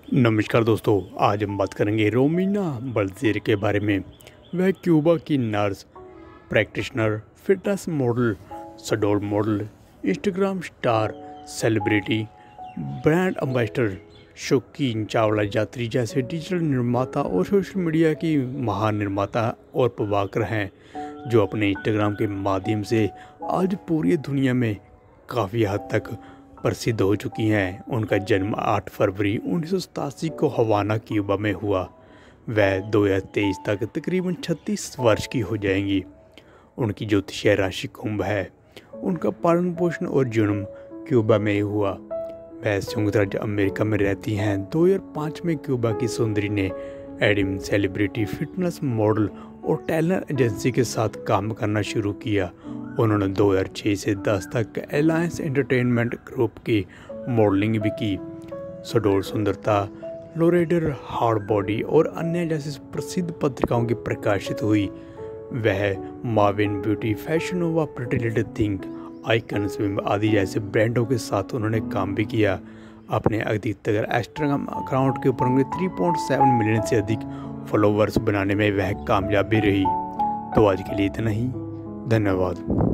नमस्कार दोस्तों, आज हम बात करेंगे रोमिना बलसेर के बारे में। वह क्यूबा की नर्स, प्रैक्टिशनर, फिटनेस मॉडल, सडोल model, Instagram star, celebrity, brand ambassador, शौकीन चावला यात्री जैसे डिजिटल निर्माता और सोशल मीडिया की महान निर्माता और प्रभाकर हैं, जो अपने इंस्टाग्राम के माध्यम से आज पूरी दुनिया में काफ़ी हद तक प्रसिद्ध हो चुकी हैं। उनका जन्म 8 फरवरी 1987 को हवाना क्यूबा में हुआ। वह 2023 तक तकरीबन 36 वर्ष की हो जाएंगी। उनकी ज्योतिषीय राशि कुंभ है। उनका पालन पोषण और जन्म क्यूबा में ही हुआ। वह संयुक्त राज्य अमेरिका में रहती हैं। 2005 में क्यूबा की सुंदरी ने एडिम सेलिब्रिटी, फिटनेस मॉडल और टैलेंट एजेंसी के साथ काम करना शुरू किया। उन्होंने 2006 से 10 तक अलायंस एंटरटेनमेंट ग्रुप की मॉडलिंग भी की। सडोल सुंदरता, लोरेडर, हार्ड बॉडी और अन्य जैसी प्रसिद्ध पत्रिकाओं की प्रकाशित हुई। वह माविन beauty, fashion nova, pretty little thing, icon swim आदि जैसे ब्रांडों के साथ उन्होंने काम भी किया। अपने अधिकतर इंस्टाग्राम अकाउंट के ऊपर उन्हें 3.7 मिलियन से अधिक फॉलोवर्स बनाने में वह कामयाब भी रही। तो आज के लिए इतना ही। धन्यवाद।